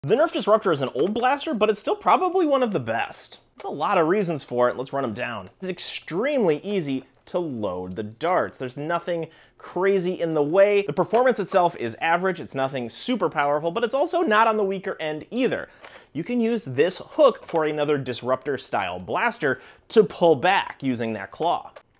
The Nerf Disruptor is an old blaster, but it's still probably one of the best. There's a lot of reasons for it. Let's run them down. It's extremely easy to load the darts. There's nothing crazy in the way. The performance itself is average. It's nothing super powerful, but it's also not on the weaker end either. You can use this hook for another Disruptor style blaster to pull back using that claw.